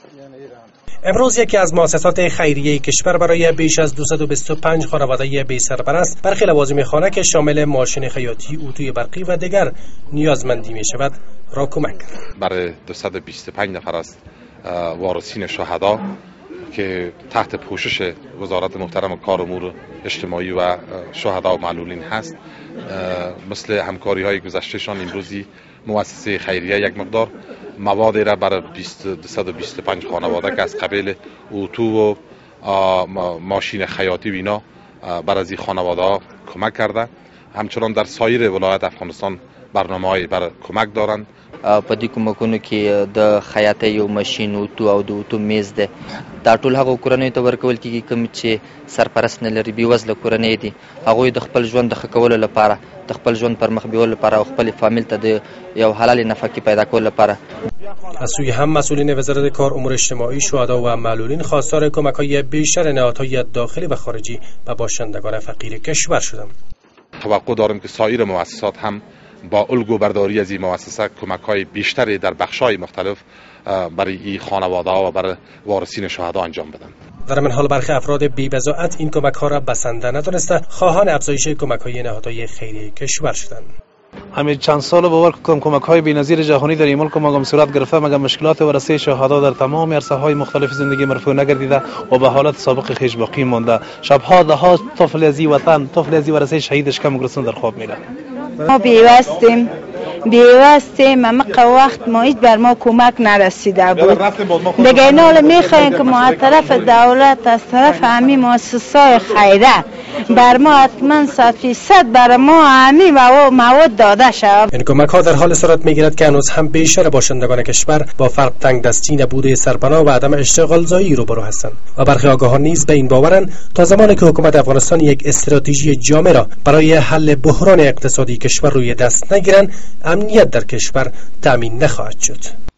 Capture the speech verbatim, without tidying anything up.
امروز یکی از مؤسسات خیریه کشور برای بیش از دویست و بیست و پنج خانواده بی سرپرست برخی لوازم خانه که شامل ماشین خیاطی، اتوی برقی و دیگر نیازمندی می شود را کمک کرد. برای دویست و بیست و پنج نفر از وارثین شهدا که تحت پوشش وزارت محترم کار امور اجتماعی و شهدا و معلولین هست، مثل همکاری های گذشتهشان امروزی مؤسسه خیریه یک مقدار موادی را برای دویست و بیست و پنج خانواده که از قبیل اتو و ماشین خیاطی و اینا برای از این خانواده ها کمک کرده. همچنان در سایر ولایت افغانستان برنامه‌های برای کمک دارند. په دې کومکونو کې د خیاطۍ یو ماشین اوتو او د اوتو میز ده. دا ټول هغه کورنۍ ته ورکول کېږي کوم چې سرپرست نه لري، بېوزله کورنۍ دي. هغوی د خپل ژوند د ښه کولو لپاره، د خپل ژوند پر مخ بیولو لپاره او خپل فامیل ته د یو حلال نفقه پیدا کولو لپاره. از سوی هم مسئولین وزارت کار امور اجتماعی، شهدا و معلولین خواستار کمک‌های بیشتر نهادهای داخلی و خارجی به باشندگان فقیر کشور شدند. توقع دارم که سایر مؤسسات هم با الگو برداری از این مؤسسه کمک‌های بیشتری در بخش‌های مختلف برای این خانواده‌ها و برای وارثین شهدا انجام بدن. در این حال برخی افراد بی‌بضاعت این کمک‌ها را بسنده ندانسته خواهان افزایش کمک‌های نهادهای خیریه کشور شدند. همین چند سال باور کنم کمک‌های بی‌نظیر جهانی در این ملک ما صورت گرفته، مگر مشکلات ورثه شهدا در تمام عرصه‌های مختلف زندگی مرفوع نگردیده و به حالت سابق خیش باقی مانده. شب‌ها ده‌ها طفل از وطن، طفل از ورثه شهیدش کم گرسنه در خواب میره. ما بیوستیم بیوستیم اما وقت ما هیچ بر ما کمک نرسیده بود. دیگه اینا میخوایم که ما از طرف دولت، از طرف همین مؤسسات خیریه بر ما حتما صد فیصد بر ما همین مواد داده شود. این کمک ها در حال صورت میگیرد که هنوز هم بیشتر باشندگان کشور با فرق تنگ دستی، نبود سرپناه و عدم اشتغال زایی روبرو هستند و برخی آگاهان نیز به این باورند تا زمانی که حکومت افغانستان یک استراتژی جامع را برای حل بحران اقتصادی کشور روی دست نگیرند، امنیت در کشور تامین نخواهد شد.